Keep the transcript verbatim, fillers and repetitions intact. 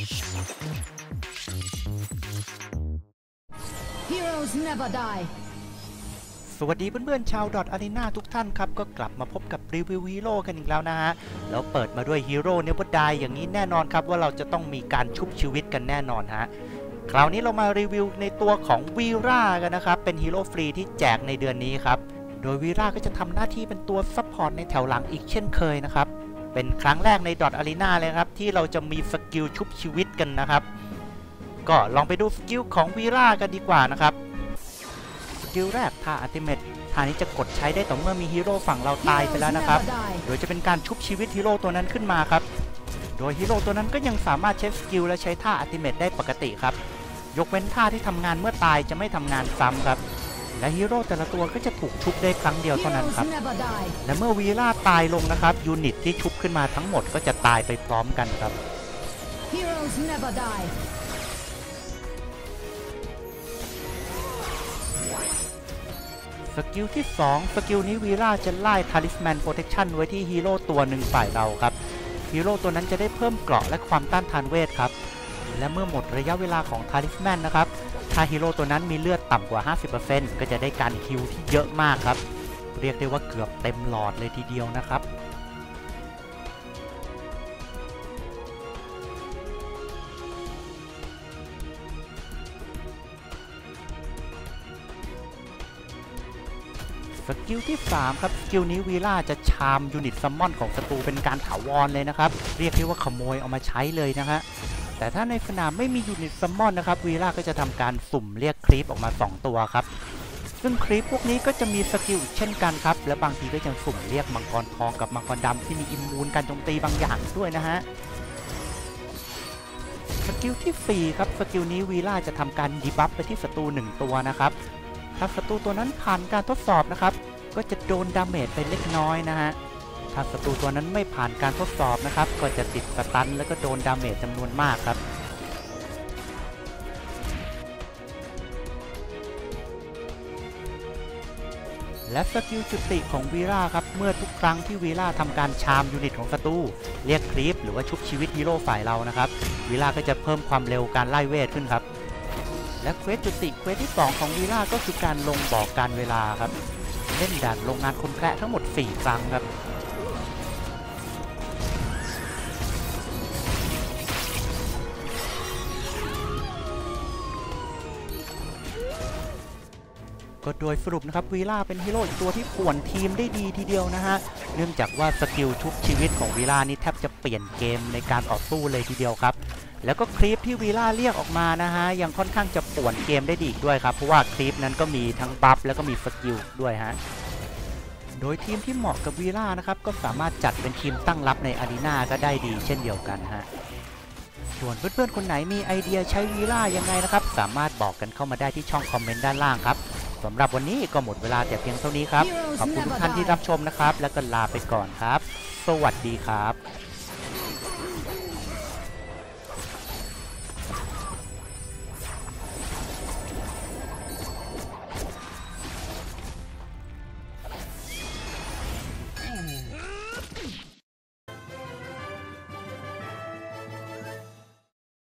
Heroes never die สวัสดีเพื่อนๆชาวดอทอารีนาทุกท่านครับก็กลับมาพบกับรีวิวฮีโร่กันอีกแล้วนะฮะแล้วเปิดมาด้วยฮีโร่เนเวอร์ไดอย่างนี้แน่นอนครับว่าเราจะต้องมีการชุบชีวิตกันแน่นอนฮะคราวนี้เรามารีวิวในตัวของวีรากันนะครับเป็นฮีโร่ฟรีที่แจกในเดือนนี้ครับโดยวีราก็จะทำหน้าที่เป็นตัวซัพพอร์ตในแถวหลังอีกเช่นเคยนะครับเป็นครั้งแรกในดอทอารีนาเลยครับที่เราจะมีสกิลชุบชีวิตกันนะครับก็ลองไปดูสกิลของวีรากันดีกว่านะครับสกิลแรกท่าอัลติเมทท่านี้จะกดใช้ได้ต่อเมื่อมีฮีโร่ฝั่งเราตายไปแล้วนะครับโดยจะเป็นการชุบชีวิตฮีโร่ตัวนั้นขึ้นมาครับโดยฮีโร่ตัวนั้นก็ยังสามารถใช้สกิลและใช้ท่าอัลติเมทได้ปกติครับยกเว้นท่าที่ทำงานเมื่อตายจะไม่ทำงานซ้ำครับและฮีโร่แต่ละตัวก็จะถูกชุบได้ครั้งเดียวเท่านั้นครับและเมื่อวีราตายลงนะครับยูนิตที่ชุบขึ้นมาทั้งหมดก็จะตายไปพร้อมกันครับสกิลที่สองสกิลนี้วีราจะไล่ทาริสแมนโปรเทคชั่นไว้ที่ฮีโร่ตัวหนึ่งฝ่ายเราครับฮีโร่ตัวนั้นจะได้เพิ่มเกราะและความต้านทานเวทครับและเมื่อหมดระยะเวลาของทาริสแมนนะครับถ้าฮีโร่ตัวนั้นมีเลือดต่ำกว่า ห้าสิบเปอร์เซ็นต์ ก็จะได้การคิวที่เยอะมากครับเรียกได้ว่าเกือบเต็มหลอดเลยทีเดียวนะครับสกิลที่สามครับสกิลนี้วีราจะชามยูนิตซัมมอนของศัตรูเป็นการถาวรเลยนะครับเรียกได้ว่าขโมยเอามาใช้เลยนะฮะแต่ถ้าในสนามไม่มียูนิตซัมมอนนะครับวีราก็จะทำการสุ่มเรียกครีปออกมาสองตัวครับซึ่งครีปพวกนี้ก็จะมีสกิลเช่นกันครับและบางทีก็ยังสุ่มเรียกมังกรทองกับมังกรดำที่มีอิมมูนการโจมตีบางอย่างด้วยนะฮะสกิลที่สี่ครับสกิลนี้วีราจะทำการดีบัฟไปที่ศัตรูหนึ่งตัวนะครับถ้าศัตรูตัวนั้นผ่านการทดสอบนะครับก็จะโดนดาเมจไปเล็กน้อยนะฮะถ้าศัตรูตัวนั้นไม่ผ่านการทดสอบนะครับก็จะติดสตันแล้วก็โดนดาเมจจำนวนมากครับและสกิลจุติของวีราครับเมื่อทุกครั้งที่วีราทำการชามยูนิตของศัตรูเรียกครีปหรือว่าชุบชีวิตฮีโร่ฝ่ายเรานะครับวีราก็จะเพิ่มความเร็วการไล่เวทขึ้นครับและเควสจุติเควสที่สองของวีราก็คือการลงบอกการเวลาครับเล่นด่านโรงงานคนแคระทั้งหมดสี่ครั้งครับก็โดยสรุปนะครับวีราเป็นฮีโร่อีกตัวที่ป่วนทีมได้ดีทีเดียวนะฮะเนื่องจากว่าสกิลชุบชีวิตของวีรานี่แทบจะเปลี่ยนเกมในการต่อสู้เลยทีเดียวครับแล้วก็คลิปที่วีราเรียกออกมานะฮะยังค่อนข้างจะป่วนเกมได้ดีอีกด้วยครับเพราะว่าคลิปนั้นก็มีทั้งบัฟแล้วก็มีสกิลด้วยฮะโดยทีมที่เหมาะกับวีรานะครับก็สามารถจัดเป็นทีมตั้งรับในอารีนาก็ได้ดีเช่นเดียวกันฮะส่วนเพื่อนๆคนไหนมีไอเดียใช้วีรายังไงนะครับสามารถบอกกันเข้ามาได้ที่ช่องคอมเมนต์ด้านล่างครับสำหรับวันนี้ก็หมดเวลาแต่เพียงเท่านี้ครับขอบคุณทุกท่านที่รับชมนะครับแล้วก็ลาไปก่อนครับสวัสดีครับ